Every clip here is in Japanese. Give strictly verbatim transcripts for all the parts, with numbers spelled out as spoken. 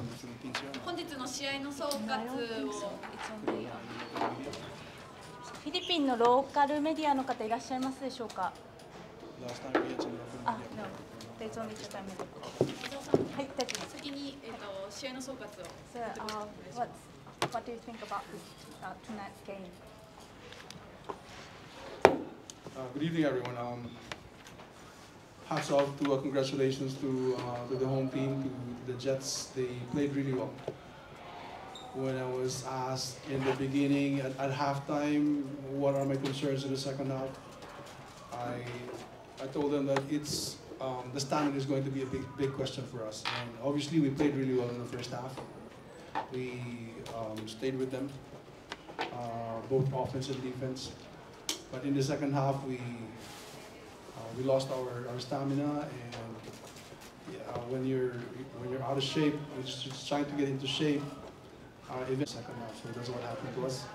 本日の試合の総括をフィリピンのローカルメディアの方いらっしゃいますでしょうか。あ、no. There's only two time. はい、大丈夫。 先に、えー、と試合の総括を。 So, uh, what what do you think about this, uh, tonight's game? Uh, good evening, everyone. Um, hats off to uh, congratulations to uh, to the home team, to the Jets. They played really well. When I was asked in the beginning at, at halftime, what are my concerns in the second half, I I told them that it's um, the stamina is going to be a big big question for us. And obviously, we played really well in the first half. We um, stayed with them, uh, both offense and defense. But in the second half, we uh, we lost our, our stamina, and yeah, when you're when you're out of shape, we're just trying to get into shape. Uh, in the second half, so that's what happened to us.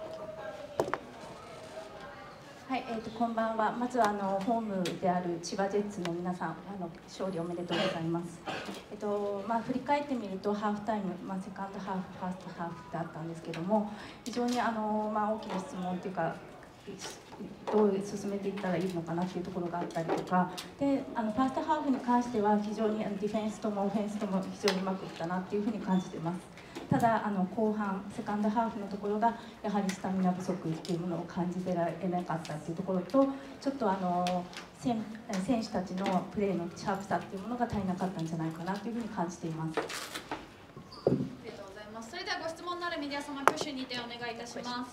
はい、えーと、こんばんは。まずはあのホームである千葉ジェッツの皆さん、あの勝利おめでとうございます。えっとまあ、振り返ってみるとハーフタイム、まあ、セカンドハーフ、ファーストハーフだったんですけども、非常にあの、まあ、大きな質問というか、どう進めていったらいいのかなというところがあったりとかで、あのファーストハーフに関しては非常にディフェンスともオフェンスとも非常にうまくいったなというふうに感じています。ただあの後半セカンドハーフのところがやはりスタミナ不足というものを感じてられなかったというところと、ちょっとあの選手たちのプレーのシャープさというものが足りなかったんじゃないかなというふうに感じています。 ありがとうございます。それではご質問のあるメディア様、挙手にてお願いいたします。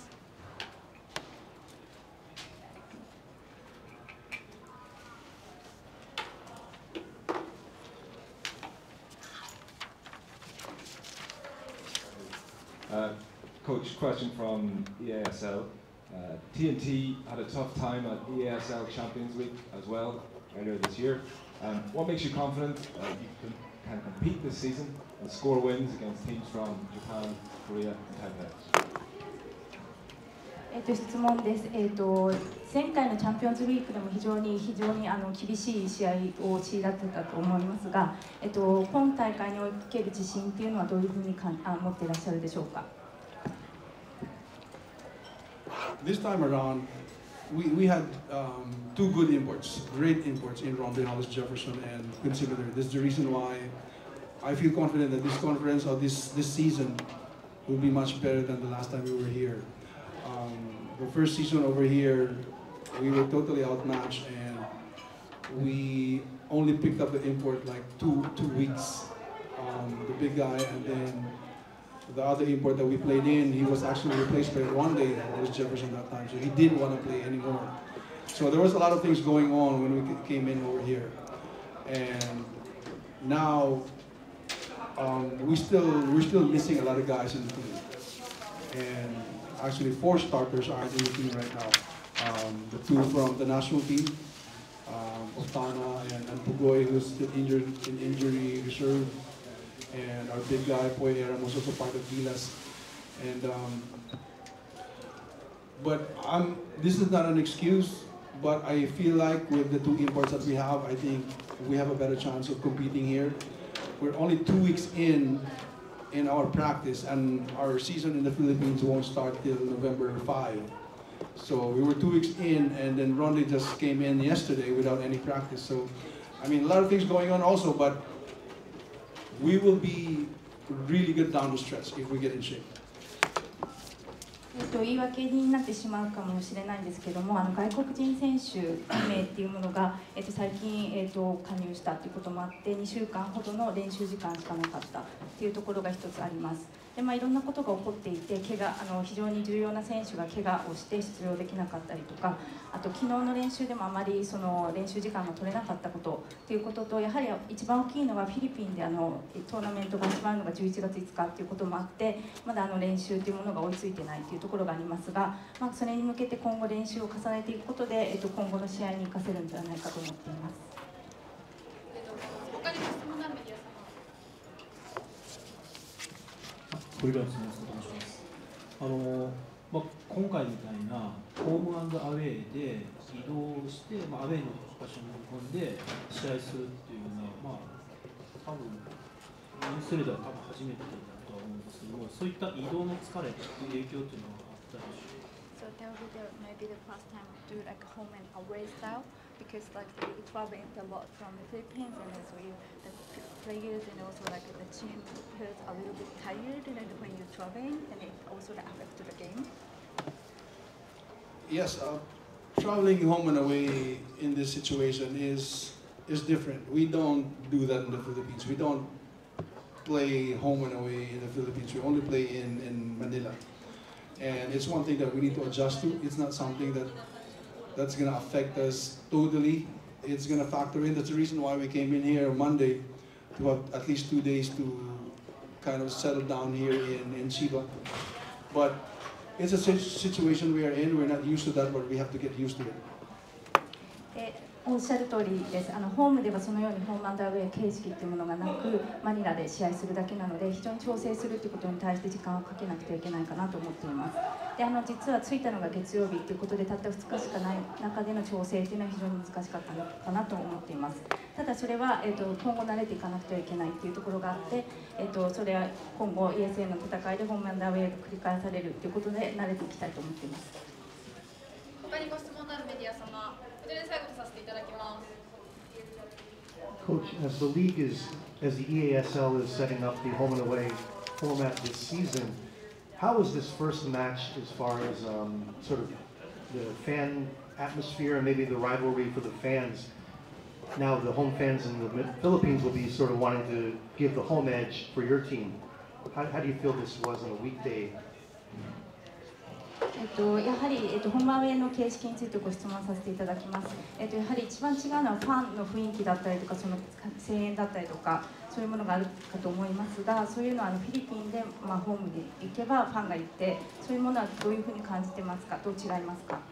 Uh, Coach, question from E A S L. Uh, T N T had a tough time at E A S L Champions League as well earlier this year. Um, what makes you confident uh, you can, can compete this season and score wins against teams from Japan, Korea, and Taipei? えっと質問です。えっと前回のチャンピオンズリーグでも非常に非常にあの厳しい試合を強いられてたと思いますが、えっと今大会における自信っていうのはどういうふうにかあ持っていらっしゃるでしょうか。 This time around, we we had um, two good imports, great imports in Rondé Hollis Jefferson and Quincy Miller. This is the reason why I feel confident that this conference or this this season will be much better than the last time we were here. Um, the first season over here, we were totally outmatched, and we only picked up the import like two two weeks. Um, the big guy, and then the other import that we played in, he was actually replaced by Rondé Hollis Jefferson that time, so he didn't want to play anymore. So there was a lot of things going on when we came in over here, and now um, we still we're still missing a lot of guys in the team, and actually four starters aren't in the team right now. Um, the two from the national team, um, Ostana and, and Pugoy, who's still injured in injury reserve, and our big guy Poy Aram was also part of Gilas. And um, but I'm this is not an excuse, but I feel like with the two imports that we have, I think we have a better chance of competing here. We're only two weeks in. in our practice, and our season in the Philippines won't start till November fifth. So we were two weeks in, and then Rondé just came in yesterday without any practice. So, I mean, a lot of things going on also, but we will be really good down the stretch if we get in shape. えっと、言い訳になってしまうかもしれないんですけども、あの外国人選手名っていうものが、えっと、最近、えっと、加入したということもあってにしゅうかんほどの練習時間しかなかったというところが一つあります。で、まあ、いろんなことが起こっていて怪我あの非常に重要な選手が怪我をして出場できなかったりとか、あと昨日の練習でもあまりその練習時間が取れなかったことということと、やはり一番大きいのはフィリピンであのトーナメントが始まるのがじゅういちがついつかということもあって、まだあの練習というものが追いついてないというところがありますが、まあ、それに向けて今後練習を重ねていくことで、えっと、今後の試合に生かせるんではないかと思っています。 他にご質問のあるメディア様。 これから質問をお願いします。あのまあ、今回みたいなホームアンドアウェーで移動して、まあ、アウェーの場所に飛んで試合するっていうのは、まあ、多分インストレーターは多分初初めてだとは思うんですけども、そういった移動の疲れという影響というのはあったでしょうか。 So that will be the, maybe the first time to do like home and away style because like we traveling a lot from the Philippines and as we the players and also like the team feels a little bit tired and when you're traveling and it also affects the game. Yes, uh, traveling home and away in this situation is is different. We don't do that in the Philippines. We don't play home and away in the Philippines. We only play in, in Manila. And it's one thing that we need to adjust to. It's not something that that's going to affect us totally. It's going to factor in. That's the reason why we came in here Monday to have at least two days to kind of settle down here in, in Chiba. But it's a situation we are in. We're not used to that, but we have to get used to it. えおっしゃる通りです。あのホームではそのようにホームアンダーウェイ形式っていうものがなく、マニラで試合するだけなので、非常に調整するっていうことに対して時間をかけなくてはいけないかなと思っています。で、あの実は着いたのが月曜日っていうことで、たったふつかしかない中での調整っていうのは非常に難しかったのかなと思っています。ただそれは、えー、と今後慣れていかなくてはいけないっていうところがあって、えー、とそれは今後 イーエスエー の戦いでホームアンダーウェイが繰り返されるっていうことで慣れていきたいと思っています。 他にご質問のあるメディア様、これで最後とさせていただきます。 Coach, as the league is, as the E A S L is setting up the home and away format this season, how was this first match as far as um, sort of the fan atmosphere and maybe the rivalry for the fans? Now the home fans in the Philippines will be sort of wanting to give the home edge for your team. How, how do you feel this was on a weekday? えっと、やはり、えっと、ホームアウェイの形式についてご質問させていただきます。えっと、やはり一番違うのはファンの雰囲気だったりとか、その声援だったりとか、そういうものがあるかと思いますが、そういうのはあのフィリピンで、まあ、ホームで行けばファンがいて、そういうものはどういうふうに感じてますか、どう違いますか。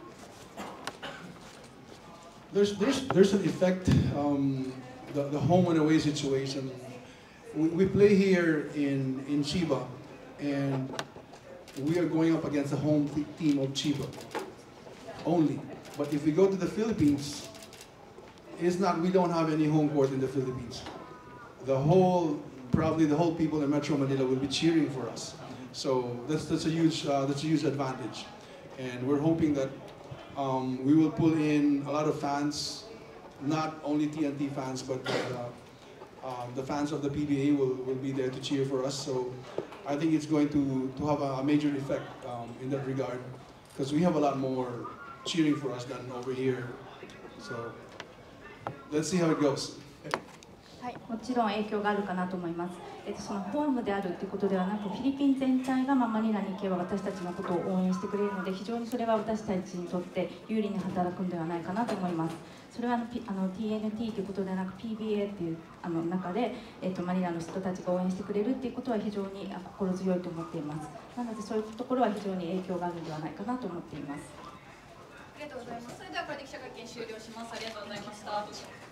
There's, there's, there's an effect, um, the, the home and away situation. We, we play here in, in Chiba, and we are going up against the home team of Chiba only. But if we go to the Philippines, it's not, we don't have any home court in the Philippines. The whole, probably the whole people in Metro Manila will be cheering for us. So that's, that's, a, huge, uh, that's a huge advantage. And we're hoping that um, we will pull in a lot of fans, not only T N T fans, but uh, um, the fans of the P B A will, will be there to cheer for us. So I think it's going to, to have a major effect um, in that regard, because we have a lot more cheering for us than over here. So let's see how it goes. はい、もちろん影響があるかなと思います。えっと、そのホームであるということではなく、フィリピン全体がまあマニラに行けば私たちのことを応援してくれるので、非常にそれは私たちにとって有利に働くんではないかなと思います。それはあの、P、あの ティーエヌティー ということではなく ピービーエー というあの中で、えっと、マニラの人たちが応援してくれるということは非常に心強いと思っています。なのでそういうところは非常に影響があるのではないかなと思っています。 ありがとうございます。それではこれで記者会見終了します。ありがとうございました。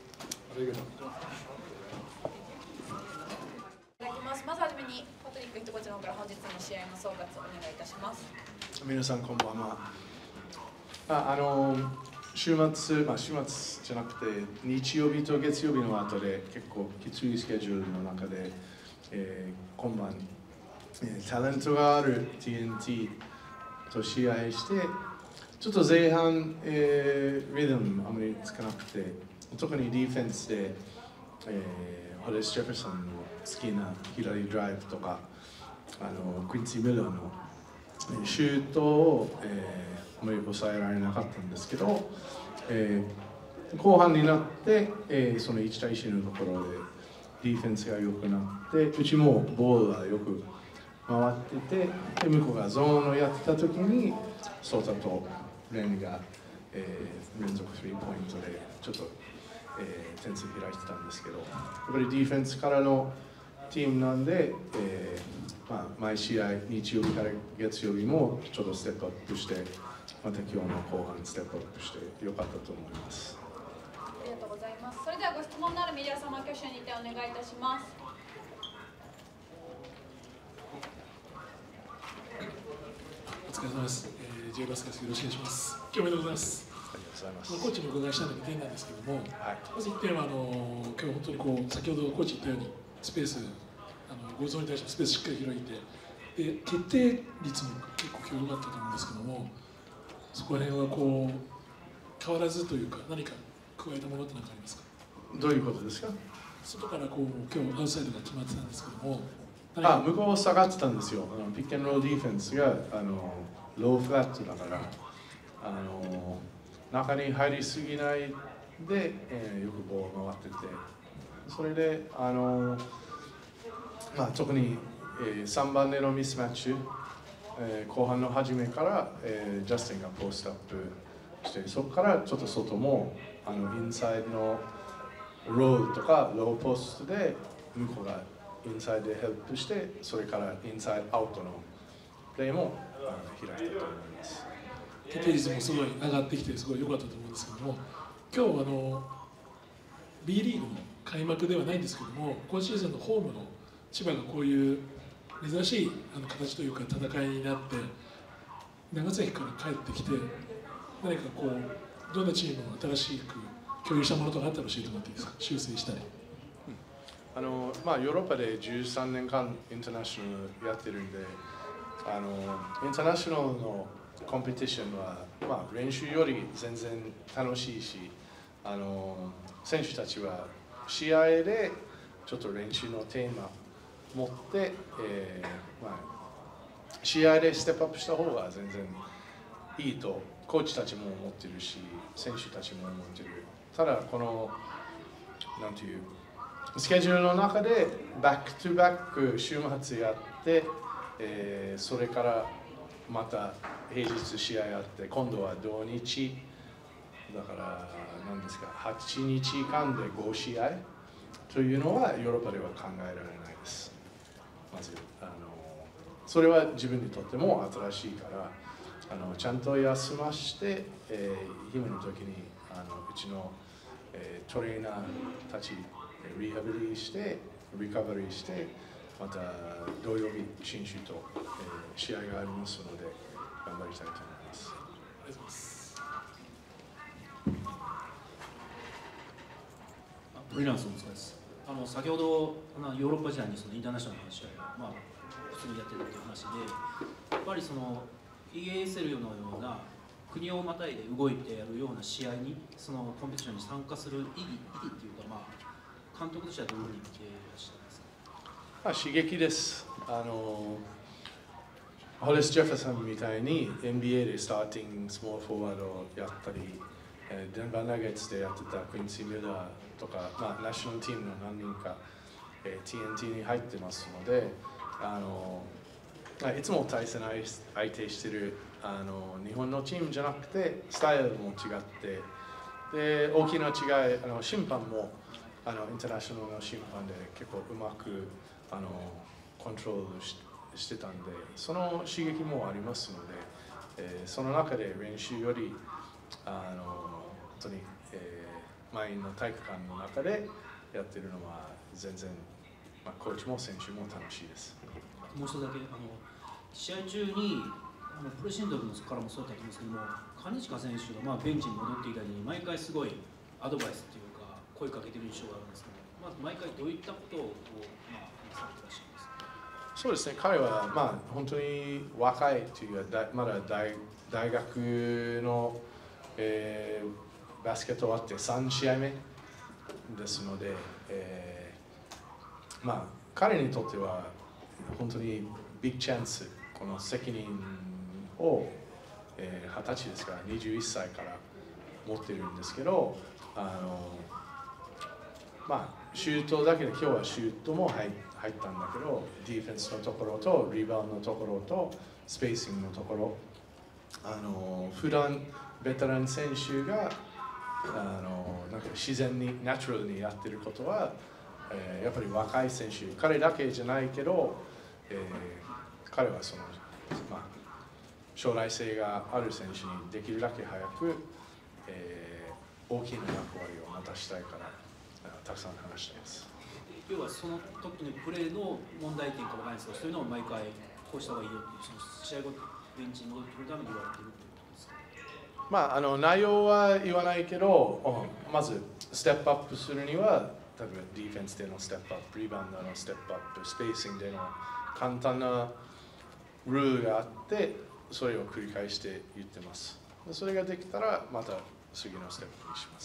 まずはじめにパトリックヘッドコーチの方から本日の試合の総括をお願いいたします。 皆さんこんばんは。あ、あの週末、まあ週末じゃなくて日曜日と月曜日の後で結構きついスケジュールの中で、えー、今晩、えー、タレントがある ティーエヌティー と試合してちょっと前半、えー、リズムあまりつかなくて特にディフェンスで、えー、ホレス・ジェファーソンの好きな左ドライブとかあのクインシー・ミラーのシュートを、えー、あまり抑えられなかったんですけど、えー、後半になって、えー、そのいち対いちのところでディフェンスが良くなってうちもボールがよく回っててで向こうがゾーンをやってた時にソータとレンが、えー、連続スリーポイントでちょっと、えー、点数開いてたんですけどやっぱりディフェンスからのチームなんで、えーまあ、毎試合日曜日から月曜日もちょっとステップアップしてまた今日の後半ステップアップしてよかったと思います。 ありがとうございます。それではご質問のあるメディア様挙手にてお願いいたします。 お疲れ様です。えー、ジェイバスです。よろしくお願いします。今日おめでとうございます。 ありがとうございます。 コーチにお伺いしたのに点なんですけども、 はい、 まずいってんはあの今日本当にこう先ほどコーチ言ったようにスペースあのゴールゾーンに対してスペースしっかり開いて、で決定率も結構今日良かったと思うんですけども、そこら辺はこう変わらずというか、何か加えたものって何かありますか？ どういうことですか？ 外からこう今日アウトサイドが決まってたんですけども、 あ、向こう下がってたんですよ。あのピックアンドロールディフェンスがあのローフラットだから、あの中に入りすぎないで、えー、よくボール回ってて、それであの、まあ、特に、えー、さんばんめのミスマッチ、えー、後半の初めから、えー、ジャスティンがポストアップして、そこからちょっと外もあのインサイドのロールとかローポストで向こうがインサイドでヘルプして、それからインサイドアウトのプレーも開いたと思います。 決定率もすごい上がってきてすごい良かったと思うんですけども、今日あの B リーグの開幕ではないんですけども、今シーズンのホームの千葉がこういう珍しいあの形というか戦いになって、長崎から帰ってきて、何かこうどんなチームを新しく共有したものとかあったら教えてもらっていいですか？修正したり。 あのまあ、ヨーロッパでじゅうさんねんかんインターナショナルやってるんで、あのインターナショナルのコンペティションは、まあ、練習より全然楽しいし、あの選手たちは試合でちょっと練習のテーマ持って、えーまあ、試合でステップアップした方が全然いいとコーチたちも思ってるし、選手たちも思ってる。ただこのなんていうスケジュールの中でバックトゥバック週末やって、えー、それからまた平日試合やって、今度は土日だから何ですか、はちにちかんでごしあいというのはヨーロッパでは考えられないです。まずあのそれは自分にとっても新しいから、あのちゃんと休まして、えー、暇の時にあのうちの、えー、トレーナーたちリハビリして、リカバリーして、また土曜日、新州と、えー、試合がありますので、頑張りたいと思います。 ありがとうございます。 フリーランスの息子です。あの先ほどヨーロッパ時代にそのインターナショナルの試合を、まあ、普通にやってるという話で、やっぱりその イーエーエスエル のような国をまたいで動いてやるような試合に、そのコンペティションに参加する意義、意義っていうか、まあ監督としてはどういうふうに見ていらっしゃいますか？ まあ、刺激です。あのホレス・ジェファーソンみたいに エヌビーエー でスターティングスモールフォワードをやったり、えー、デンバー・ナゲッツでやってたクインシー・ミュラーとか、まあ、ナショナルチームの何人か、えー、ティーエヌティー に入ってますので、あのいつも対戦相手してるあの日本のチームじゃなくてスタイルも違って、で大きな違い、あの審判もあのインターナショナルの審判で結構うまくあのコントロール し, してたんで、その刺激もありますので、えー、その中で練習よりあの本当に、えー、満員の体育館の中でやってるのは全然、まあ、コーチも選手も楽しいです。 もう一つだけ、あの試合中にあのプレシンドルのからもそうだったと思うんですけども、金近選手がまあベンチに戻っていたり、毎回すごいアドバイスっていうか声かけてる印象があるんですけど、まず毎回どういったことをまあされてらっしゃいますか？ そうですね、彼はまあ本当に若いというか、まだ 大, 大学の、えー、バスケット終わってさんしあいめですので、えー、まあ彼にとっては本当にビッグチャンス、この責任を、えー、はたちですからにじゅういっさいから持ってるんですけど、あのまあシュートだけで今日はシュートも入入ったんだけど、ディフェンスのところとリバウンドのところとスペーシングのところ、あの普段ベテラン選手があのなんか自然にナチュラルにやってることは、えー、やっぱり若い選手、彼だけじゃないけど、えー、彼はその、まあ、将来性がある選手にできるだけ早く、えー、大きな役割を果たしたいからたくさん話しています。 要はその時のプレーの問題点かわからないですけど、そういうのを毎回こうした方がいいよっていう、その試合後ベンチに戻ってくるために言われてるってことですか？まあ、あの内容は言わないけど、まずステップアップするには例えばディフェンスでのステップアップ、リバウンドのステップアップ、スペーシングでの簡単なルールがあって、それを繰り返して言ってます。それができたらまた次のステップにします。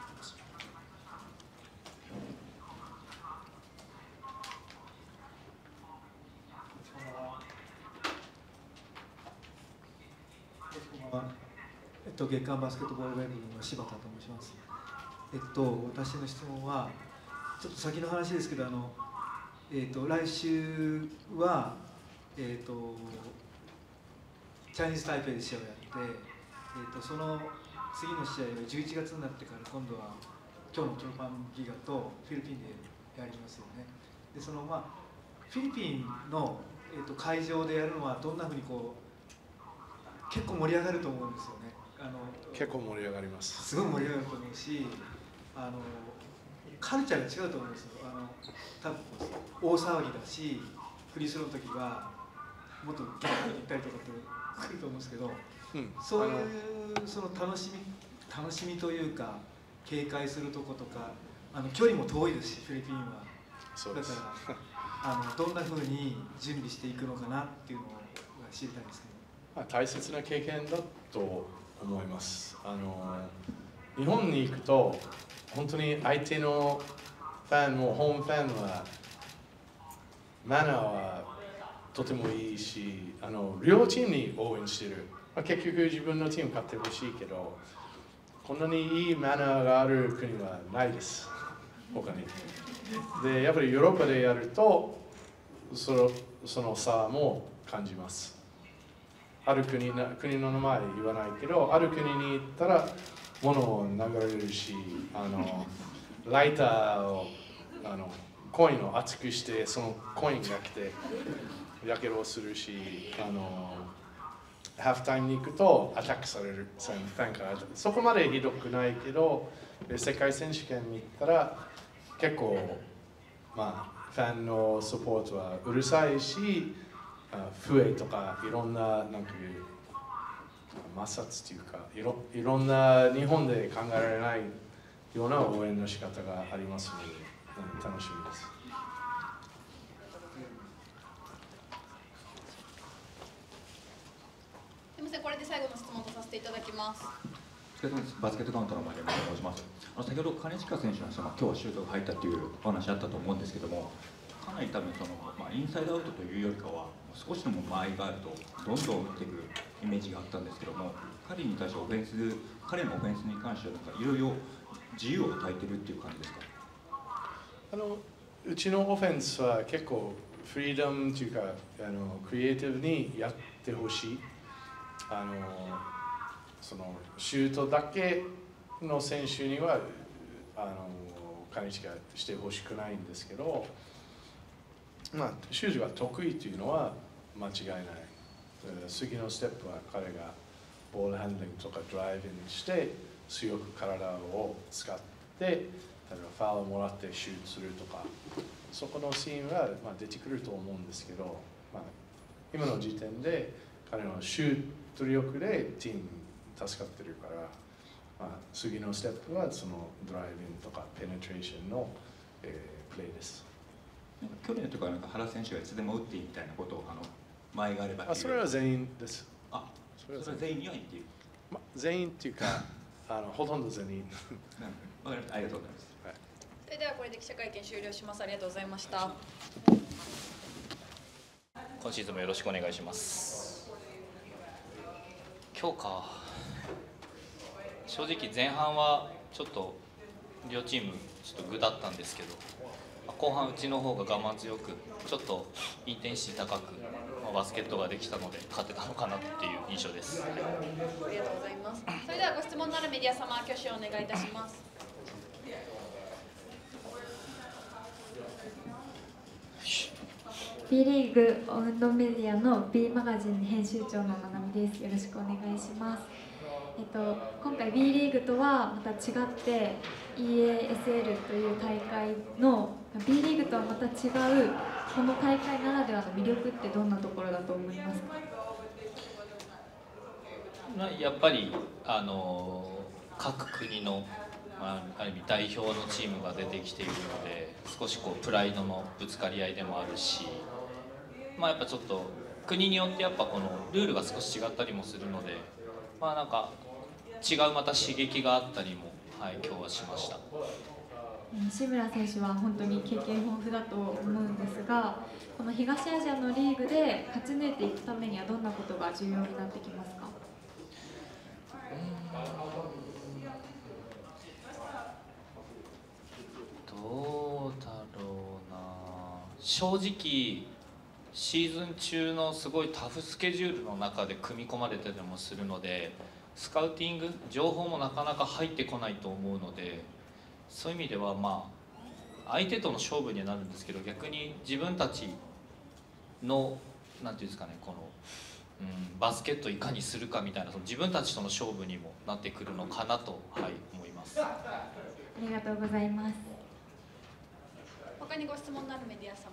えっと、月刊バスケットボールウェブの柴田と申します。えっと、私の質問は、ちょっと先の話ですけど、あの、えっと、来週は、えっと、チャイニーズ・タイペイで試合をやって、えっと、その次の試合はじゅういちがつになってから、今度は今日のチョーパンギガとフィリピンでやりますよね。で、その、まあ、フィリピンの、えっと、会場でやるのは、どんなふうにこう、結構盛り上がると思うんですよね。あの結構盛り上がります。 すごい盛り上がると思うし、あのカルチャーが違うと思うんですよ。あの多分大騒ぎだし、フリースローの時はもっとギャッと言ったりとかって来ると思うんですけど、うん、そういうその楽しみ楽しみというか警戒するとことか、あの距離も遠いですし、フィリピンは。 そうです。 だからあのどんなふうに準備していくのかなっていうのを知りたいんですけど。 まあ、大切な経験だと思います。あの日本に行くと本当に相手のファンもホームファンはマナーはとてもいいし、あの両チームに応援してる、まあ、結局自分のチーム勝ってほしいけど、こんなにいいマナーがある国はないです他に。でやっぱりヨーロッパでやるとその、その差も感じます。ある国な国の名前言わないけど、ある国に行ったら物を流れるし、あのライターをあのコインを熱くして、そのコインが来てやけどをするし、あのハーフタイムに行くとアタックされる、ファンから。そこまでひどくないけど、世界選手権に行ったら結構、まあ、ファンのサポートはうるさいし、笛とかいろんななんていう摩擦というか、いろいろんな日本で考えられないような応援の仕方がありますので、楽しみです。 すみません、これで最後の質問とさせていただきます。 お疲れ様です。バスケットカウントの前でお願いします。あの先ほど金近選手の話は、今日はシュートが入ったというお話あったと思うんですけども、かなり多分その、まあ、インサイドアウトというよりかは少しでも間合いがあるとどんどん打っていくイメージがあったんですけども、彼に対してオフェンス彼のオフェンスに関してはなんかいろいろ自由を与えてるっていう感じですか？ あのうちのオフェンスは結構フリーダムというか、あのクリエイティブにやってほしい。あのそのシュートだけの選手にはあの金近してほしくないんですけど、まあ、シュートが得意というのは間違いない。次のステップは彼がボールハンドリングとかドライビングして強く体を使って例えばファウルをもらってシュートするとか、そこのシーンはまあ出てくると思うんですけど、まあ、今の時点で彼のシュート力でチーム助かってるから、まあ、次のステップはそのドライビングとかペネトレーションの、えー、プレーです。 なんか去年とかなんか原選手がいつでも打っていいみたいなことをあの前があればっていう。 あ、それは全員です。 あ、それは全員には言っている。 まあ、全員っていうかあのほとんど全員。 わかりました。ありがとうございます。 はい、それではこれで記者会見終了します。ありがとうございました。 今シーズンもよろしくお願いします。今日か。正直前半はちょっと両チームちょっと具だったんですけど、後半うちの方が我慢強くちょっとインテンシティ高くバスケットができたので勝てたのかなっていう印象です。 ありがとうございます。それではご質問のあるメディア様、挙手をお願いいたします。 B リーグ運動メディアの B マガジン編集長のまなみです。よろしくお願いします。えっと、今回 B リーグとはまた違って イーエーエスエル という大会の B リーグとはまた違うこの大会ならではの魅力ってどんなところだと思いますか？ やっぱりあの各国のまあ、ある意味代表のチームが出てきているので少しこうプライドのぶつかり合いでもあるし、まあ、やっぱちょっと国によってやっぱこのルールが少し違ったりもするので、まあなんか違うまた刺激があったりも、はい、今日はしました。 西村選手は本当に経験豊富だと思うんですが、この東アジアのリーグで勝ち抜いていくためにはどんなことが重要になってきますか？ どうだろうな。正直シーズン中のすごいタフスケジュールの中で組み込まれてでもするので、スカウティング情報もなかなか入ってこないと思うので、そういう意味ではまあ相手との勝負にはなるんですけど、逆に自分たちのなんていうんですかね、この、うん、バスケットをいかにするかみたいな、その自分たちとの勝負にもなってくるのかなと、はい、思います。 ありがとうございます。 他にご質問のあるメディア様。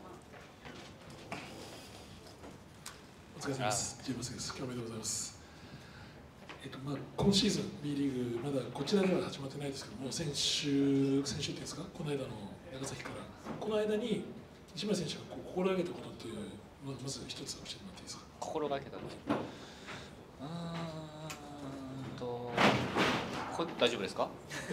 お疲れ様です。ジェームスです。今日おめでとうございます。えっとまあ今シーズン B リーグまだこちらでは始まってないですけども、先週先週っていうんですか、この間の長崎からこの間に西村選手がこう心がけたことっていうのをまず一つ教えてもらっていいですか？ 心がけたこと。うーんとこれ大丈夫ですか？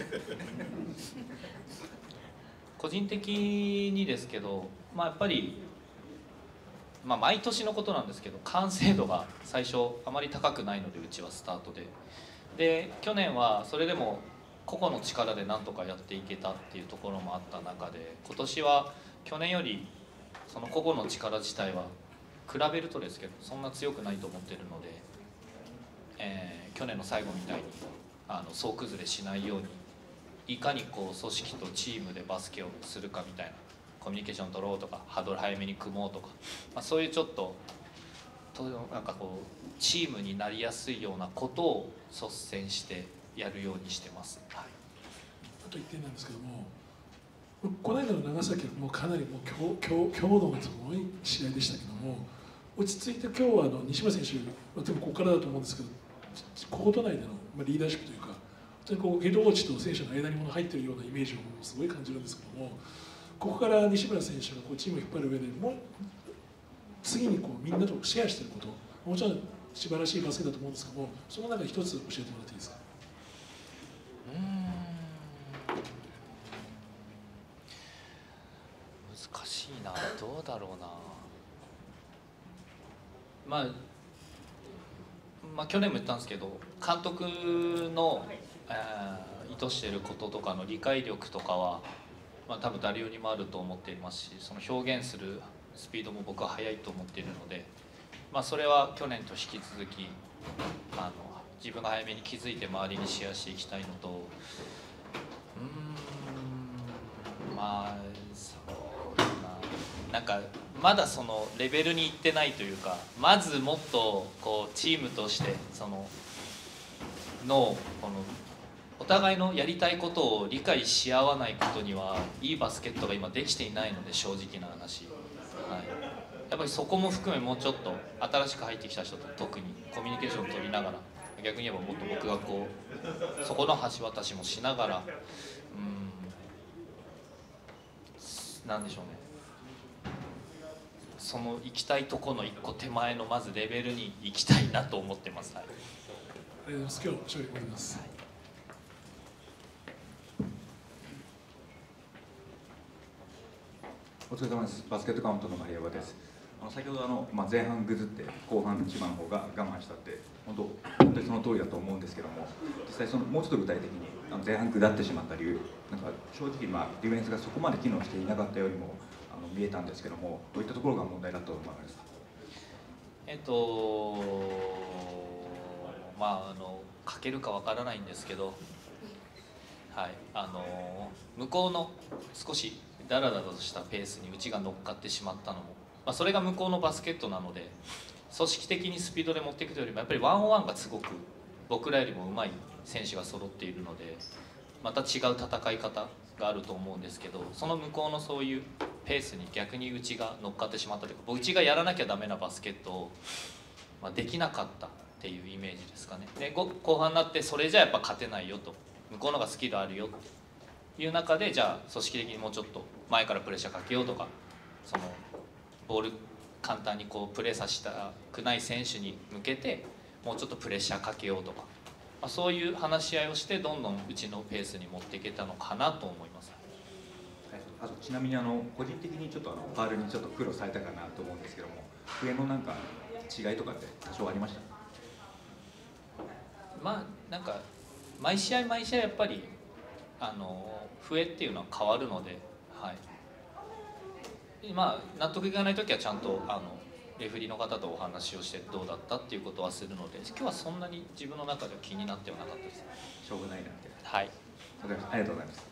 個人的にですけど、まあやっぱり。まあ毎年のことなんですけど、完成度が最初あまり高くないので、うちはスタートでで去年はそれでも個々の力でなんとかやっていけたっていうところもあった中で、今年は去年よりその個々の力自体は比べるとですけどそんな強くないと思ってるので、えー、去年の最後みたいにあの総崩れしないようにいかにこう組織とチームでバスケをするかみたいな、コミュニケーション取ろうとかハードル早めに組もうとか、まあ、そういうちょっととなんかこうチームになりやすいようなことを率先してやるようにしてます。はい、 あと一点なんですけども、この間の長崎はもうかなりもう強強強度がすごい試合でしたけども、落ち着いて今日はあの西村選手、まあ、でもここからだと思うんですけど、コート内でのリーダーシップというか、本当にこうヘッドコーチと選手の間にも入っているようなイメージをすごい感じるんですけども。ここから西村選手がこうチームを引っ張る上でもう次にこうみんなとシェアしていること、もちろん素晴らしいバスケだと思うんですけども、その中で一つ教えてもらっていいですか？ うーん難しいな、どうだろうな。まあ、まあ去年も言ったんですけど、監督の、えー、意図していることとかの理解力とかはまあ、多分誰よりもあると思っていますし、その表現するスピードも僕は速いと思っているので、まあ、それは去年と引き続きあの自分が早めに気づいて周りにシェアしていきたいのと、うーんまあそうだな、なんかまだそのレベルにいってないというか、まずもっとこうチームとしてそののこのお互いのやりたいことを理解し合わないことにはいいバスケットが今できていないので、正直な話、はい、やっぱりそこも含めもうちょっと新しく入ってきた人と特にコミュニケーションを取りながら、逆に言えばもっと僕がこうそこの橋渡しもしながら、うんなんでしょうね、その行きたいとこの一個手前のまずレベルに行きたいなと思ってます。はい、 ありがとうございます。今日勝利おめでとうございます。はい、 お疲れ様です。バスケットカウントの丸山です。あの先ほどあの、まあ、前半ぐずって後半千葉の方が我慢したって本当本当にその通りだと思うんですけども、実際そのもうちょっと具体的にあの前半下ってしまった理由、なんか正直まあディフェンスがそこまで機能していなかったようにもあの見えたんですけども、どういったところが問題だったと思われますか？ えっとまああの書けるかわからないんですけど、はい、あの向こうの少しダラダラとしたペースにうちが乗っかってしまったのも、まあ、それが向こうのバスケットなので、組織的にスピードで持っていくというよりもやっぱりワンオンワンがすごく僕らよりも上手い選手が揃っているので、また違う戦い方があると思うんですけど、その向こうのそういうペースに逆にうちが乗っかってしまったというか、うちがやらなきゃダメなバスケットを、まあ、できなかったっていうイメージですかね。で後半になってそれじゃやっぱ勝てないよと、向こうのがスキルあるよっていう中で、じゃあ組織的にもうちょっと前からプレッシャーかけようとか、そのボール簡単にこうプレーさせたくない選手に向けてもうちょっとプレッシャーかけようとか、まあ、そういう話し合いをしてどんどんうちのペースに持っていけたのかなと思います。 あとちなみにあの個人的にちょっとあのファールにちょっと苦労されたかなと思うんですけども、笛のなんか違いとかって多少ありました？ まあなんか毎試合毎試合やっぱりあの笛っていうのは変わるので、はい、まあ納得いかない時はちゃんとあのレフェリーの方とお話をしてどうだったっていうことはするので、今日はそんなに自分の中では気になってはなかったです。 しょうがないなって。 はい。 わかりました。ありがとうございます。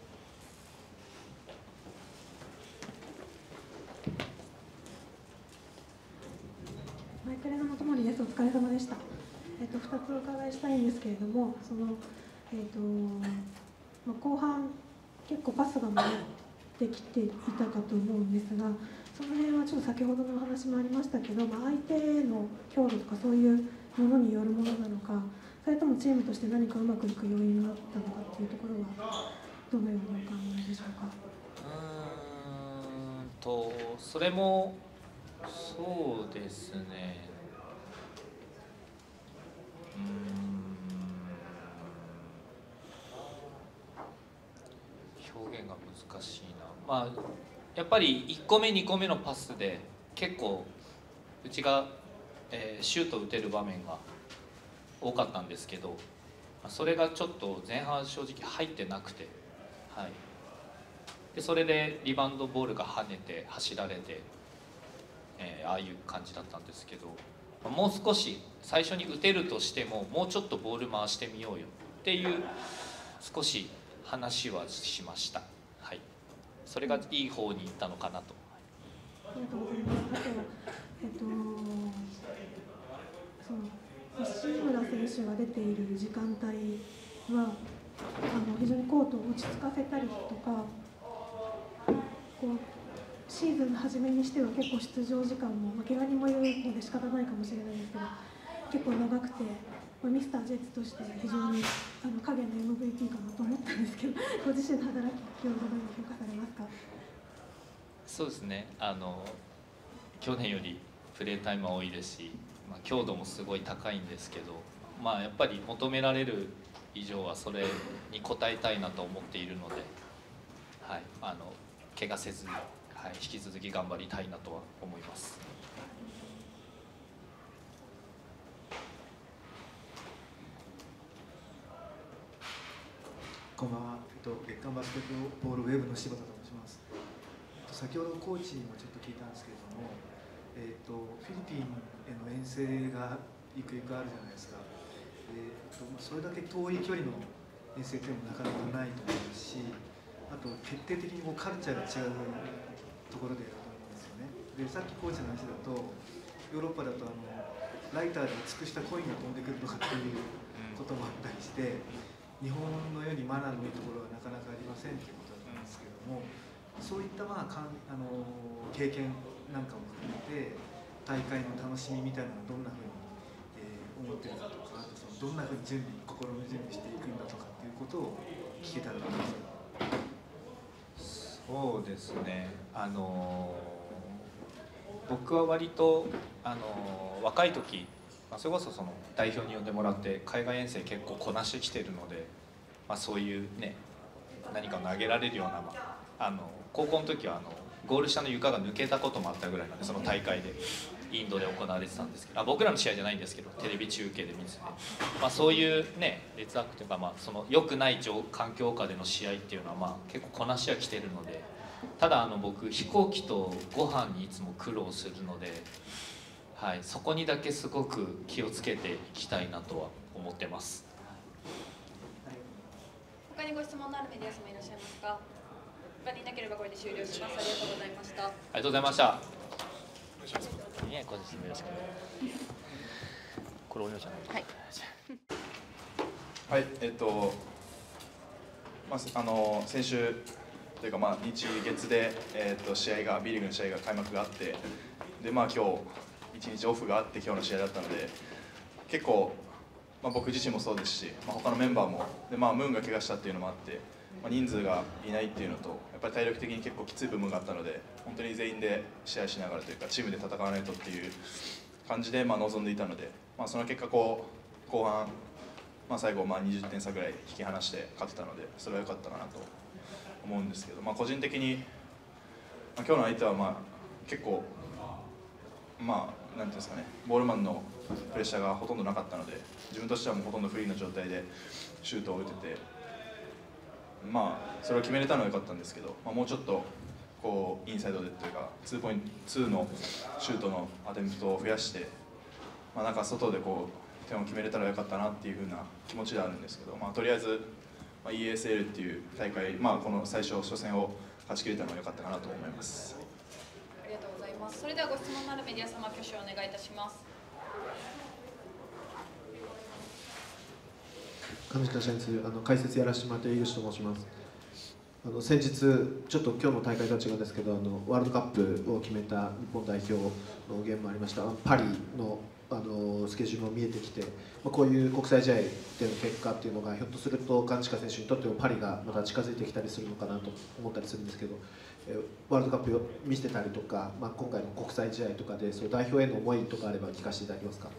マイクレの元森です。お疲れ様でした。えっと、ふたつお伺いしたいんですけれども、その、えっとまあ、後半結構パスが回ってきていたかと思うんですが、その辺はちょっと先ほどのお話もありましたけど、まあ、相手の強度とかそういうものによるものなのか、それともチームとして何かうまくいく要因があったのかっていうところはどのようにお考えでしょうか。 うーんとそれもそうですね。うーん表現が難しいな。まあやっぱりいっこめにこめのパスで結構うちが、えー、シュートを打てる場面が多かったんですけど、それがちょっと前半正直入ってなくて、はい、でそれでリバウンドボールが跳ねて走られて、えー、ああいう感じだったんですけど、もう少し最初に打てるとしてももうちょっとボール回してみようよっていう少し話はしました。はい、それがいい方にいったのかなと。 ありがとうございます。あとは、えっと、その西村選手が出ている時間帯はあの非常にコートを落ち着かせたりとか、こうシーズンの初めにしては結構出場時間も、まあ、怪我人もいるので仕方ないかもしれないですけど、結構長くて、まあ、ミスタージェッツとして非常にあの影の エムブイピー かなと思ったんですけど、ご自身の働きをどのように評価されますか？ そうですね、あの去年よりプレータイムは多いですし、まあ、強度もすごい高いんですけど、まあ、やっぱり求められる以上はそれに応えたいなと思っているので、はい、あの怪我せずに、はい、引き続き頑張りたいなとは思います。 こんばんは、えっと、月刊バスケットボールウェブの柴田と申します。先ほどコーチにもちょっと聞いたんですけれども、えっと、フィリピンへの遠征がゆくゆくあるじゃないですか。えっと、それだけ遠い距離の遠征というのもなかなかないと思いますし、あと決定的にもうカルチャーが違うところでだと思うんですよね。で、さっきコーチの話だと、ヨーロッパだとあのライターで尽くしたコインが飛んでくるとかっていうこともあったりして、日本のようにマナーのいいところはなかなかありませんということだったんですけれども、そういったまあかんあの経験なんかも含めて大会の楽しみみたいなのをどんなふうに、えー、思ってるかとか、あとそのどんなふうに準備心の準備していくんだとかっていうことを聞けたらと思います。 そうですね、あの僕は割と、あの若い時、まあ、それこそその代表に呼んでもらって海外遠征結構こなしてきてるので、まあ、そういうね何かを投げられるような、まあ、あの高校の時はあのゴール下の床が抜けたこともあったぐらいなんで、その大会でインドで行われてたんですけど、あ僕らの試合じゃないんですけどテレビ中継で見てて、まあ、そういうね劣悪というか、まあ、その良くない環境下での試合っていうのは、まあ、結構こなしはきてるので、ただあの僕飛行機とご飯にいつも苦労するので、はい、そこにだけすごく気をつけていきたいなとは思ってます。 他にご質問のあるメディア様いらっしゃいますか？他にいなければこれで終了します。ありがとうございました。 ありがとうございました。 ね、ご質問よろしく。これお願いします。 はい。 はい、えっと、まあ、あの先週というか、まあ、日月で、えっと、試合が B リーグの試合が開幕があって、で、まあ、今日一日オフがあって今日の試合だったので、結構、まあ、僕自身もそうですし、まあ、他のメンバーもで、まあ、ムーンが怪我したっていうのもあって、 まあ、人数がいないっていうのと、やっぱり体力的に結構きつい部分があったので、本当に全員で試合しながらというか、チームで戦わないとっていう感じでまあ臨んでいたので、まあ、その結果こう、後半、まあ、最後まあにじゅってん差ぐらい引き離して勝てたので、それは良かったかなと思うんですけど、まあ、個人的に、まあ、今日の相手はまあ結構、まあ、なんていうんですかね、ボールマンのプレッシャーがほとんどなかったので、自分としてはもうほとんどフリーの状態でシュートを打てて、まあ、それを決めれたのは良かったんですけど、まあ、もうちょっとこうインサイドでというか、ツーポイント、ツーのシュートのアテンプトを増やして、まあ、なんか外でこう点を決めれたら良かったなっていう風な気持ちではあるんですけど、まあ、とりあえず、まあ、イーエスエル っていう大会、まあ、この最初、初戦を勝ち切れたのは良かったかなと思います。 ありがとうございます。それではご質問のあるメディア様、挙手をお願いいたします。 上近先生、あの解説やらせてもらっている井口と申します。あの先日、ちょっと今日の大会とは違うんですけど、あのワールドカップを決めた日本代表のゲームもありました、パリのあのスケジュールも見えてきて、まあ、こういう国際試合での結果っていうのが、ひょっとすると金近選手にとってもパリがまた近づいてきたりするのかなと思ったりするんですけど、えワールドカップを見せてたりとか、まあ、今回の国際試合とかで、そう代表への思いとかあれば聞かせていただけますか。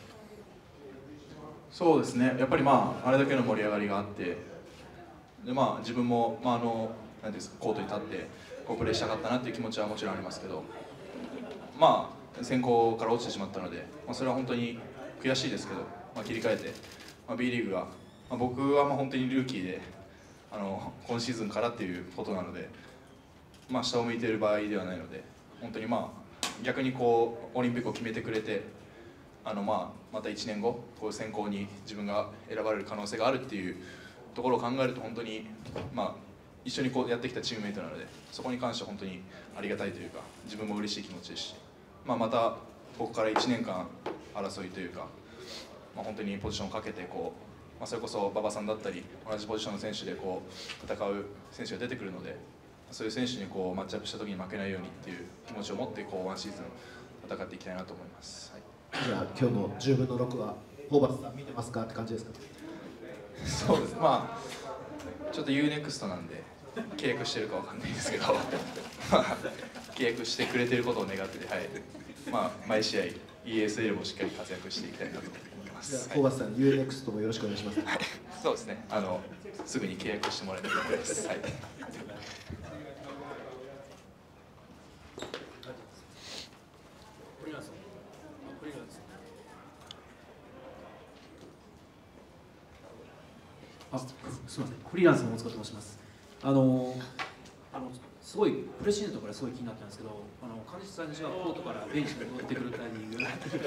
そうですね、やっぱり、まあ、あれだけの盛り上がりがあって、でまあ、自分も、まあ、あのなんですか、コートに立ってこうプレーしたかったなっていう気持ちはもちろんありますけど、まあ、選考から落ちてしまったので、まあ、それは本当に悔しいですけど、まあ、切り替えて、まあ、B リーグが、まあ、僕はまあ本当にルーキーであの今シーズンからっていうことなので、まあ、下を向いている場合ではないので、本当に、まあ、逆にこうオリンピックを決めてくれて、あのまあまたいちねんご、こう選考に自分が選ばれる可能性があるっていうところを考えると、本当に、まあ、一緒にこうやってきたチームメイトなので、そこに関しては本当にありがたいというか、自分も嬉しい気持ちですし、まあ、またここからいちねんかん争いというか、まあ、本当にポジションをかけてこう、まあ、それこそ馬場さんだったり同じポジションの選手でこう戦う選手が出てくるので、そういう選手にこうマッチアップした時に負けないようにっていう気持ちを持ってこうワンシーズン戦っていきたいなと思います。はい、 じゃあ今日のじゅうぶんのろくはホーバスさん見てますかって感じですか。 そうです、まあちょっと ユーネクスト なんで契約してるかわかんないですけどまあ契約してくれてることを願って、はい、まあ毎試合 イーエスエル もしっかり活躍していきたいなと思います。 じゃあホーバスさん、 ユーネクスト もよろしくお願いします。 はい、そうですね、あのすぐに契約してもらえたらと思います。はい、 あ、すみません、フリーランスの大塚と申します。あの、あのすごいプレシーズンとかですごい気になったんですけど、あの金子さんがコートからベンチに戻ってくるタイミング、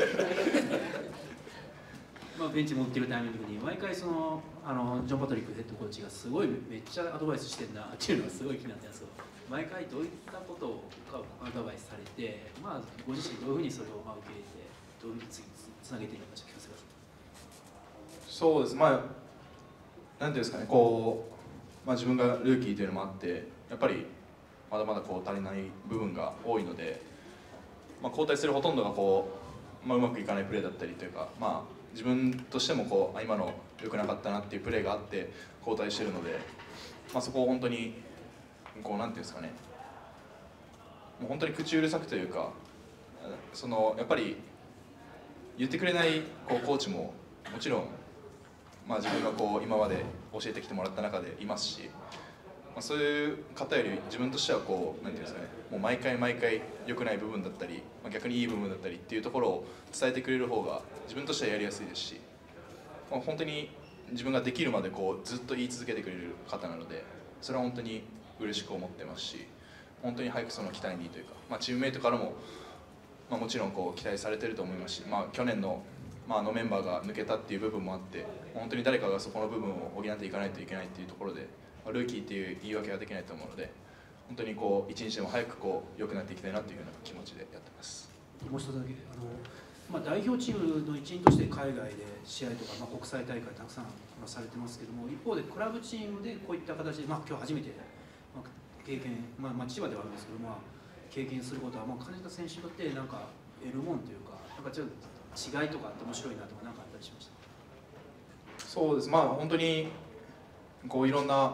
まあベンチに戻ってくるタイミングに毎回そのあのジョン・パトリックヘッドコーチがすごいめっちゃアドバイスしてるなっていうのがすごい気になったんですけど、毎回どういったことをアドバイスされて、まあご自身どういうふうにそれをまあ受け入れてどういうふうに次つなげているのかちょっと聞かせてください。 そうです、まあなんていうんですかね、こう、まあ、自分がルーキーというのもあって、やっぱりまだまだこう足りない部分が多いので、まあ、交代するほとんどがこう、まあ、うまくいかないプレーだったりというか、まあ、自分としてもこうあ今の良くなかったなっていうプレーがあって交代しているので、まあ、そこを本当にこうなんていうんですかね、もう本当に口うるさくというか、そのやっぱり言ってくれないこうコーチももちろん、まあ、自分がこう今まで教えてきてもらった中でいますし、まあ、そういう方より自分としてはこうなんていうんですかね、もう毎回毎回良くない部分だったり、まあ、逆にいい部分だったりっていうところを伝えてくれる方が自分としてはやりやすいですし、まあ、本当に自分ができるまでこうずっと言い続けてくれる方なので、それは本当に嬉しく思ってますし、本当に早くその期待にというか、まあ、チームメイトからも、まあ、もちろんこう期待されてると思いますし、まあ、去年のまあ、あのメンバーが抜けたっていう部分もあって、本当に誰かがそこの部分を補っていかないといけないっていうところで、ルーキーっていう言い訳ができないと思うので、本当にこう一日でも早くこう良くなっていきたいなというような気持ちでやってます。 もう一つだけ、あのまあ、代表チームの一員として海外で試合とか、まあ、国際大会たくさんされてますけども、一方でクラブチームでこういった形で、まあ、今日初めて、まあ、経験、まあ、まあ千葉ではあるんですけど、まあ、経験することは、まあ、金田選手にとってなんか得るもんというか、なんかちょっと違いとかって面白いなとか何かあったりしました？ そうです、まあ本当にこういろんな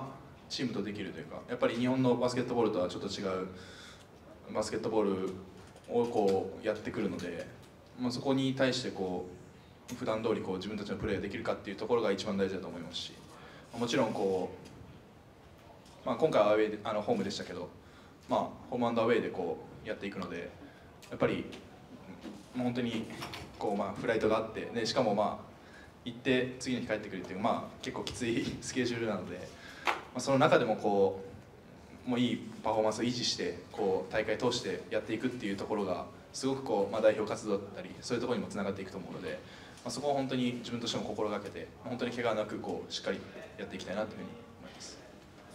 チームとできるというか、やっぱり日本のバスケットボールとはちょっと違うバスケットボールをこうやってくるので、まあ、そこに対してこう普段通りこう自分たちのプレーができるかっていうところが一番大事だと思いますし、もちろんこう、まあ、今回はアウェーであのホームでしたけど、まあ、ホームアンドアウェーでこうやっていくので、やっぱり本当にこう、まあ、フライトがあって、ね、しかもまあ行って次の日帰ってくるっていう、まあ、結構きついスケジュールなので、まあ、その中でもこうもういいパフォーマンスを維持してこう大会通してやっていくっていうところがすごくこう、まあ、代表活動だったりそういうところにもつながっていくと思うので、まあ、そこを本当に自分としても心がけて本当に怪我なくこうしっかりやっていきたいなというふうに思います。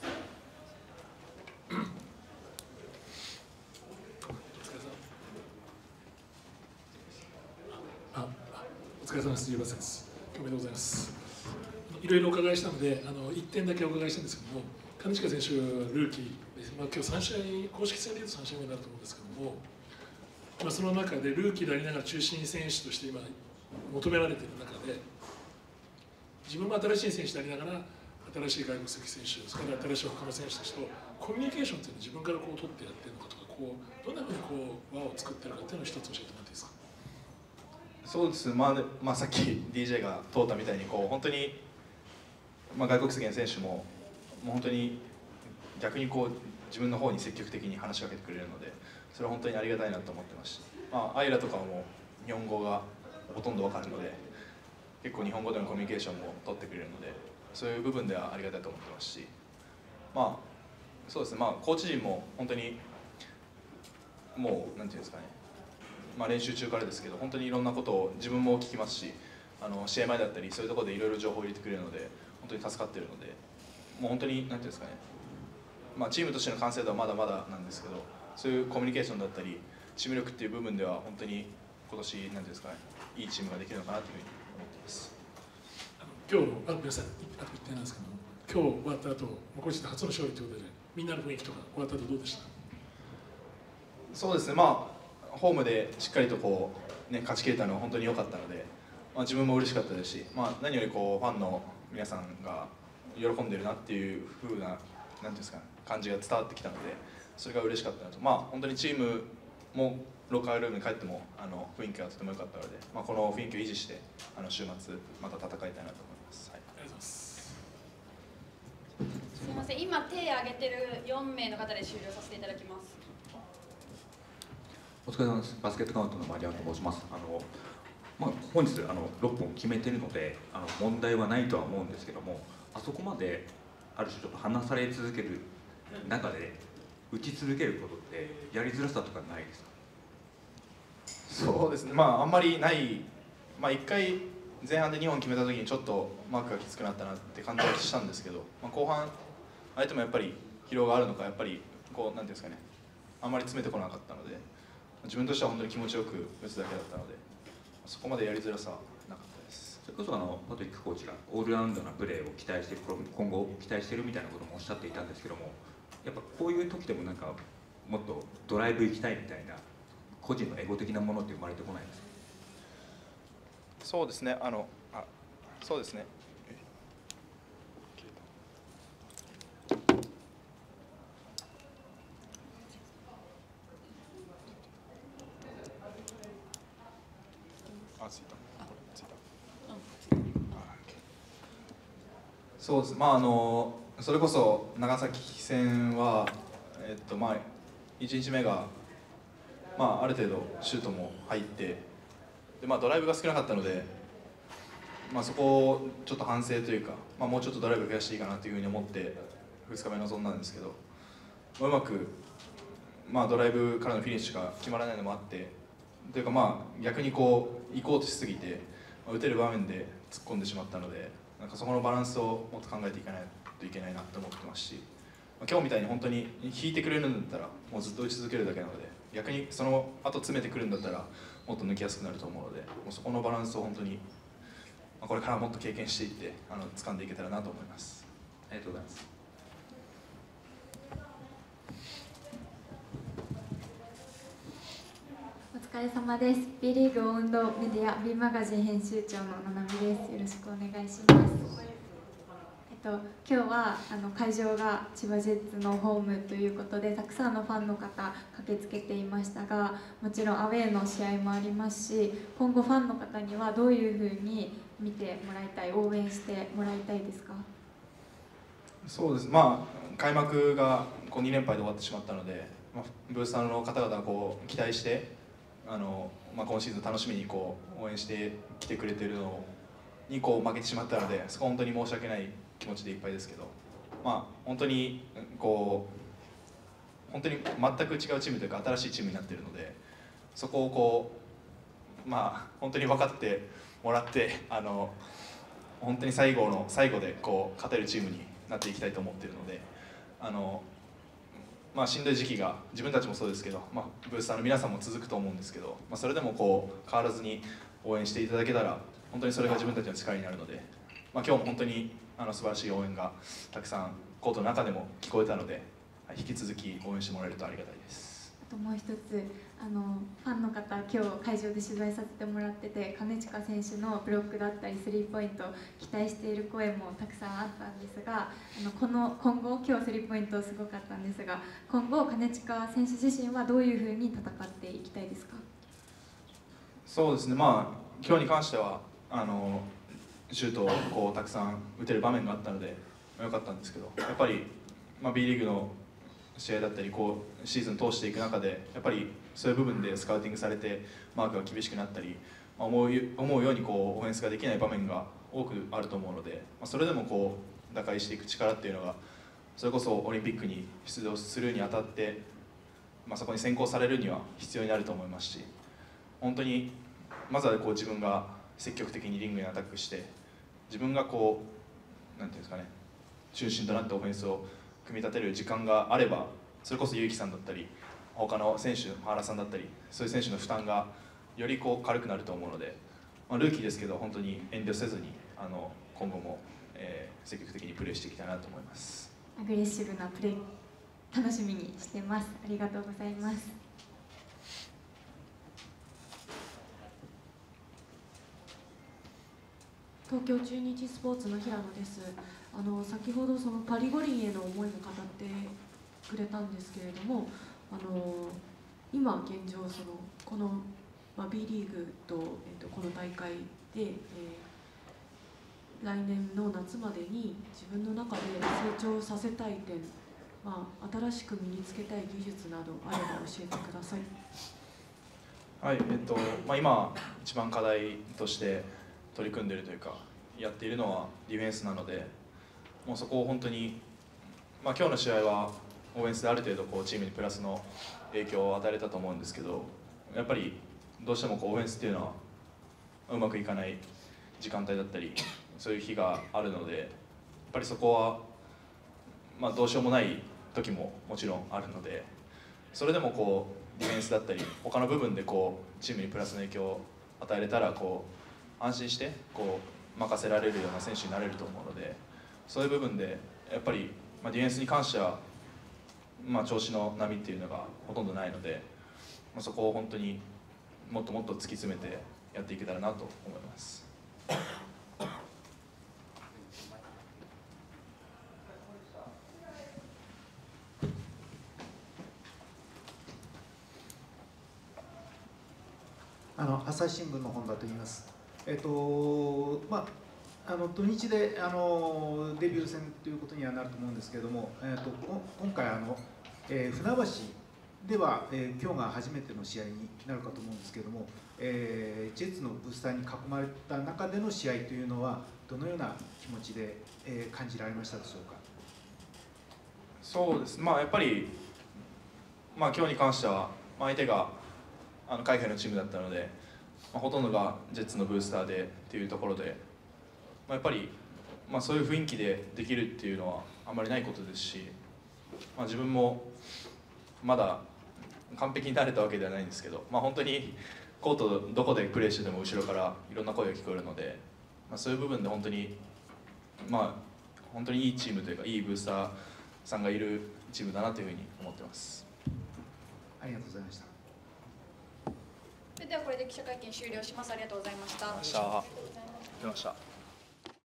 あ、お疲れ様です。ゆうばさんです。おめでとうございます。いろいろお伺いしたので、あのいってんだけお伺いしたんですけども、金近選手はルーキーです。まあ、今日さん試合、公式戦でいうとさん試合目になると思うんですけども、まあ、その中でルーキーでありながら中心選手として今求められている中で、自分も新しい選手でありながら新しい外国籍選手、それから新しい他の選手たちとコミュニケーションっていうのを自分からこう取ってやってるのかとか、こうどんなふうにこう輪を作ってるかっていうのを一つ教えてもらっていいですか。 そうです、まあまあ、さっき ディージェー が通ったみたいにこう本当に、まあ、外国籍の選手ももう本当に逆にこう自分の方に積極的に話しかけてくれるので、それは本当にありがたいなと思ってますし、まあ、アイラとかはもう日本語がほとんど分かるので結構日本語でのコミュニケーションも取ってくれるので、そういう部分ではありがたいと思ってますし、まあそうですね、まあ、コーチ陣も本当にもうなんていうんですかね、まあ、練習中からですけど本当にいろんなことを自分も聞きますし、あの試合前だったりそういうところでいろいろ情報を入れてくれるので本当に助かっているので、もう本当になんていうんですかね、まあ、チームとしての完成度はまだまだなんですけど、そういうコミュニケーションだったりチーム力っていう部分では本当に今年なんていうんですかね、いいチームができるのかなというふうに思っています。 今日のあ皆さんあといってんなんですけども、今日終わった後、個人で初の勝利ということでみんなの雰囲気とか終わった後どうでした。 そうですね、まあホームでしっかりとこう、ね、勝ち切れたのは本当に良かったので、まあ、自分も嬉しかったですし、まあ、何よりこうファンの皆さんが喜んでるなっていう風ななんていうんですか、感じが伝わってきたので、それが嬉しかったなと、まあ本当にチームもロッカールームに帰ってもあの雰囲気がとても良かったので、まあ、この雰囲気を維持してあの週末また戦いたいなと思います。はい、 ありがとうございます。 すみません、今手を挙げてるよんめいの方で終了させていただきます。 お疲れ様です。バスケットカウントのマリアンと申します。あのまあ、本日あのろっぽん決めてるのであの問題はないとは思うんですけども、あそこまである種ちょっと離され続ける中で打ち続けることってやりづらさとかないですか。 そうですね、まああんまりない、まあ、いっかい前半でにほん決めた時にちょっとマークがきつくなったなって感じはしたんですけど、まあ、後半相手もやっぱり疲労があるのかやっぱりこうなんていうんですかね、あんまり詰めてこなかったので、自分としては本当に気持ちよく打つだけだったので、そこまでやりづらさはなかったです。 それこそあのパトリックコーチがオールラウンドなプレーを期待している、今後期待しているみたいなこともおっしゃっていたんですけども、やっぱこういう時でもなんかもっとドライブ行きたいみたいな個人のエゴ的なものって生まれてこないですか。 そうですね、あのあそうですねあついたついたそうです、まああのそれこそ長崎戦はえっとまあいちにちめがまあある程度シュートも入ってで、まあ、ドライブが少なかったので、まあ、そこをちょっと反省というか、まあ、もうちょっとドライブ増やしていいかなというふうに思ってふつかめ臨んだんですけど、まあ、うまく、まあ、ドライブからのフィニッシュが決まらないのもあってというか、まあ逆にこう行こうとしすぎて、まあ、打てる場面で突っ込んでしまったので、なんかそこのバランスをもっと考えていかないといけないなと思ってますし、まあ、今日みたいに本当に引いてくれるんだったらもうずっと打ち続けるだけなので、逆にその後詰めてくるんだったらもっと抜きやすくなると思うので、もうそこのバランスを本当に、まあ、これからもっと経験していってあの掴んでいけたらなと思います。 ありがとうございます。 お疲れ様です。B リーグ運動メディア B マガジン編集長のななみです。よろしくお願いします。えっと、今日はあの会場が千葉ジェッツのホームということでたくさんのファンの方駆けつけていましたが、もちろんアウェーの試合もありますし、今後ファンの方にはどういうふうに見てもらいたい、応援してもらいたいですか？ そうです、まあ、開幕がこうに連敗で終わってしまったので、まあ、ブースターの方々がこう期待してあの、まあ、今シーズン楽しみにこう応援してきてくれているのにこう負けてしまったので、そこは本当に申し訳ない気持ちでいっぱいですけど、まあ、本当にこう本当に全く違うチームというか新しいチームになっているので、そこをこう、まあ、本当に分かってもらってあの本当に最後の最後でこう勝てるチームになっていきたいと思っているので、あの、まあ、しんどい時期が自分たちもそうですけど、まあ、ブースターの皆さんも続くと思うんですけど、まあ、それでもこう変わらずに応援していただけたら本当にそれが自分たちの力になるので、まあ、今日も本当にあの素晴らしい応援がたくさんコートの中でも聞こえたので、引き続き応援してもらえるとありがたいです。 あともう一つ、あのファンの方、今日会場で取材させてもらってて、金近選手のブロックだったりスリーポイント期待している声もたくさんあったんですが、あのこの今後、今日スリーポイントすごかったんですが、今後金近選手自身はどういうふうに戦っていきたいですか？ そうですね、まあ今日に関してはあのシュートをこうたくさん打てる場面があったので良かったんですけど、やっぱり、まあ、B リーグの試合だったりこうシーズン通していく中でやっぱりそういう部分でスカウティングされてマークが厳しくなったり、まあ、思う思うようにこうオフェンスができない場面が多くあると思うので、まあ、それでもこう打開していく力っていうのがそれこそオリンピックに出場するにあたって、まあ、そこに選考されるには必要になると思いますし、本当にまずはこう自分が積極的にリングにアタックして自分がこうなんていうんですかね、中心となってオフェンスを組み立てる時間があれば、それこそ結城さんだったり他の選手、原さんだったりそういう選手の負担がよりこう軽くなると思うので、まあ、ルーキーですけど本当に遠慮せずにあの今後も、えー、積極的にプレーしていきたいなと思います。 アグレッシブなプレー楽しみにしてます。ありがとうございます。 東京中日スポーツの平野です。あの先ほどそのパリ五輪への思いも語ってくれたんですけれども、あの今現状そのこの、まあ、B リーグと、えっと、この大会で、えー、来年の夏までに自分の中で成長させたい点、まあ、新しく身につけたい技術などあれば教えてください。 はい、えっとまあ、今一番課題として取り組んでいるというかやっているのはディフェンスなので、もうそこを本当に、まあ、今日の試合はオフェンスである程度こうチームにプラスの影響を与えれたと思うんですけど、やっぱりどうしてもこうオフェンスっていうのはうまくいかない時間帯だったりそういう日があるので、やっぱりそこは、まあ、どうしようもない時ももちろんあるので、それでもこうディフェンスだったり他の部分でこうチームにプラスの影響を与えれたらこう安心してこう任せられるような選手になれると思うので、そういう部分でやっぱり、まあ、ディフェンスに関しては、まあ、調子の波っていうのがほとんどないので、まあ、そこを本当にもっともっと突き詰めてやっていけたらなと思います。 あの朝日新聞の本田と言います。えっとまああの土日であのデビュー戦ということにはなると思うんですけれども、えっと今回あの、えー、船橋では、えー、今日が初めての試合になるかと思うんですけれども、えー、ジェッツのブースターに囲まれた中での試合というのはどのような気持ちで、えー、感じられましたでしょうか。 そうです、まあ、やっぱり、まあ、今日に関しては、まあ、相手があの海外のチームだったので、まあ、ほとんどがジェッツのブースターでっていうところで、まあ、やっぱり、まあ、そういう雰囲気でできるっていうのはあまりないことですし、まあ、自分もまだ完璧になれたわけではないんですけど、まあ、本当にコートどこでプレーしてても後ろからいろんな声が聞こえるので、まあ、そういう部分で本当に、まあ、本当にいいチームというかいいブースターさんがいるチームだなというふうに思ってます。 ありがとうございました。 それではこれで記者会見終了します。ありがとうございました。 ありがとうございました。